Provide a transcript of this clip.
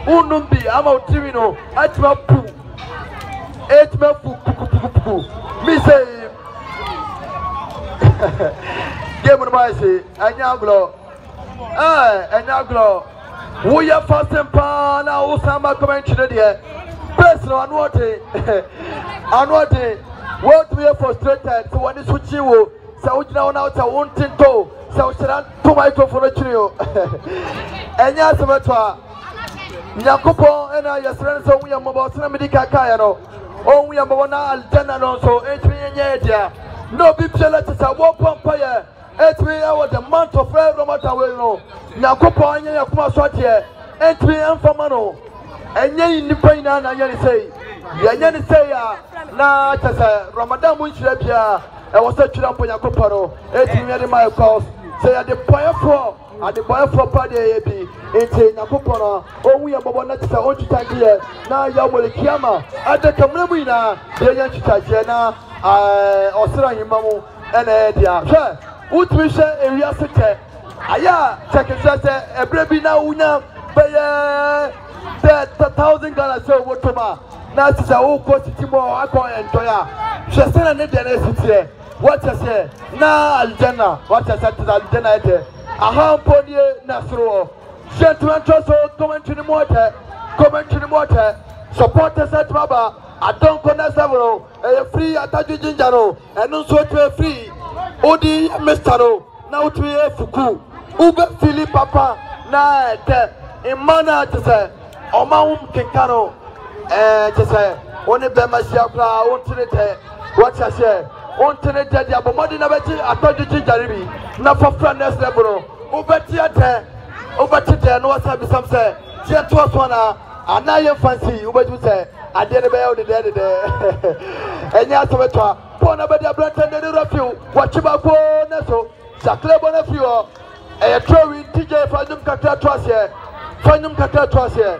unumbi ama utimino atma pu etma pu me say game on my say anyaglo anyaglo we are fasting pa na usama comment there personal anwate what we are frustrated so when switch you so we now now to one tinto so to microphone trio enya semetwa nyakopo ena yesren so we am about na medical kaya no on we am na aljanna no so etwenye dia no be pele to say wo pampa ye etwe our the month of Ramadan we no nyakopo anya yakuma so tie etwe amfama no enye nipa ina na anya ni sei yenye ni sei ya na tese Ramadan mu nhire bia e wo se twira mpo nyakopo no etwe ye de my cause say the point for at the boy for party bi enti nyakopo no owu ye bobo na tese o twitaje na ya wole kiama ade kamra mu ina de nya twitaje na osira himamu ena dia hwe utumi hwe ewia sete aya chekese ebrebi na unya beye 1,000 Ghana so wotoma na tisa wo ko titimo akọ entoya hwe sena ne de na sitie what you say na aljanna what you say to aljanna ete aha mpodie nasro gentlemen trust comment ni mote support us at baba adon kona several free ataju jinjaro enu so to free odi mestaro na utu fuku ube fili papa na ete imana tese omawum kinkano tese oni be masia kra ontinete what you say on tene dia bomodi na beti atodi jinjaribi na for next level obeti no wasa bi sam say tie to so na anaye fancy obeti say ade ne be o de enya so betwa po na be dia branta de refiu wachiba ko na so sakle bona fiu e trowi tije fanyum kakra to ase